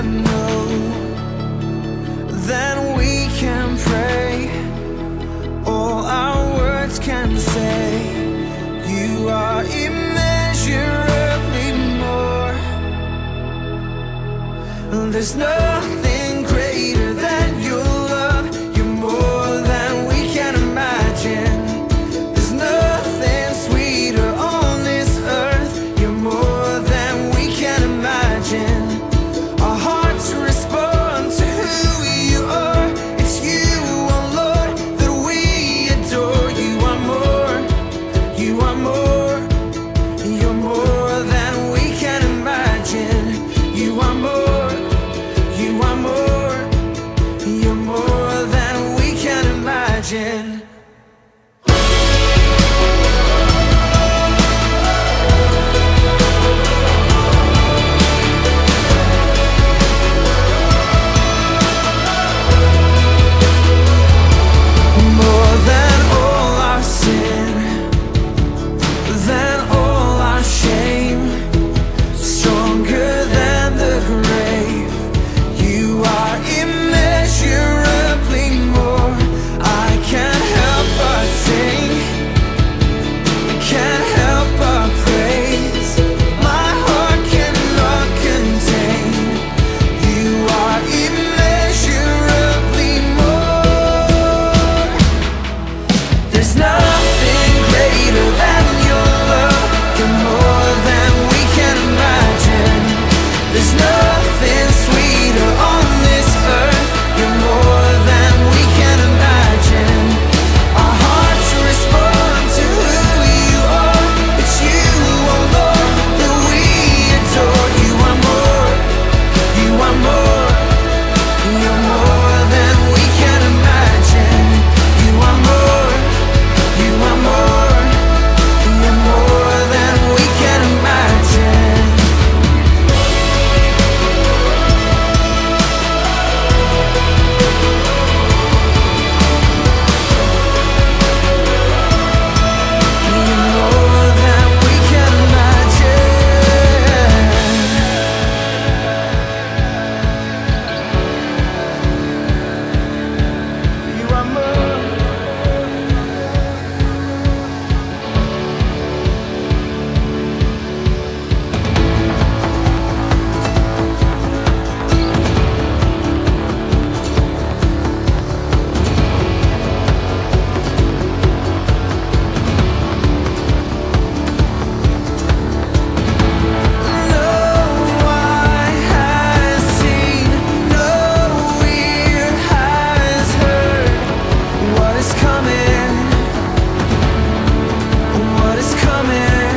know, then we can pray. All our words can say, you are immeasurably more. There's nothing greater than your love. You're more than we can imagine. There's nothing sweeter on this earth. You're more than we can imagine. Our hearts respond to who you are. It's you, oh Lord, that we adore. You are more, you are more. You're more than we can imagine. You are more, you are more. You're more than we can imagine. More than all our sin, than all our shame, stronger than the grave. You are immeasurably more. I can't help but sing, I can't help but praise. My heart cannot contain. You are immeasurably more. There's nothing greater than your love. You're more than we can imagine. There's nothing sweeter on this earth. You're more than we can imagine. Our hearts respond to who you are. It's you, oh Lord, that we adore. You are more, you are more. You're more than we can imagine. You are more, you are more. You're more than we can imagine. You're more than we can imagine. You are more. No eye has seen, no ear has heard what is coming, what is coming.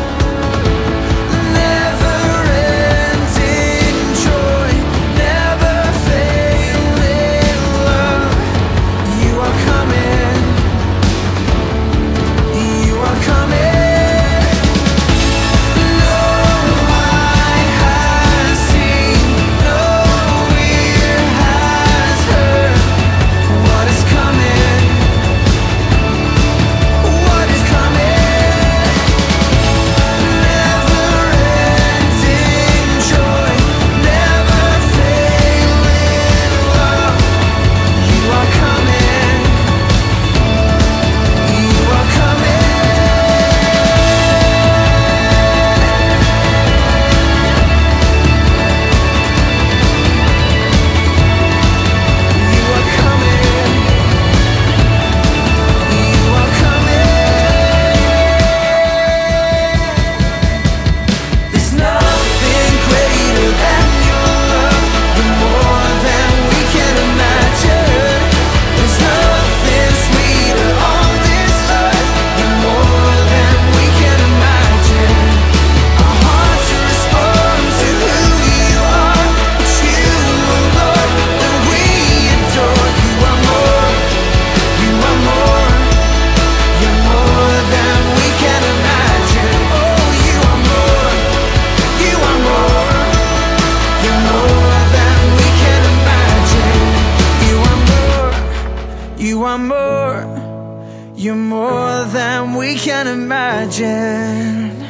Never-ending joy, never failing love. You are coming, you are coming. No eye has seen, no ear has heard what is coming, what is coming. Never-ending joy, never failing love. You are coming, you are coming. You are coming, you are coming. There's nothing greater than your love. You're more than we can imagine. There's nothing sweeter on this earth. You're more than we can imagine. Our hearts respond to who you are. It's you, oh Lord, that we adore. You are more, you are more. You're more than we can imagine. Oh, you are more, you are more. You're more than we can imagine. You are more, you are more. You're more than we can imagine.